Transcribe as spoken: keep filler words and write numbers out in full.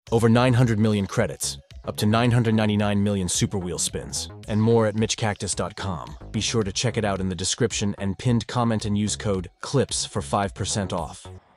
Over nine hundred million credits, up to nine hundred ninety-nine million super wheel spins, and more at mitch cactus dot com. Be sure to check it out in the description and pinned comment and use code CLIPS for five percent off.